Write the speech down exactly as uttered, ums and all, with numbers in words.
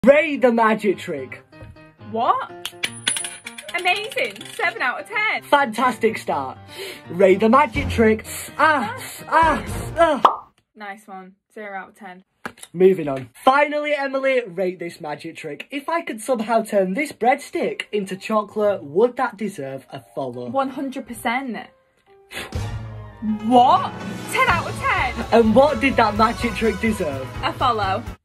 Rate the magic trick. What? Amazing. seven out of ten. Fantastic start. Rate the magic trick. Ah, ah, ah. Nice one. zero out of ten. Moving on. Finally, Emily, rate this magic trick. If I could somehow turn this breadstick into chocolate, would that deserve a follow? one hundred percent. What? ten out of ten. And what did that magic trick deserve? A follow.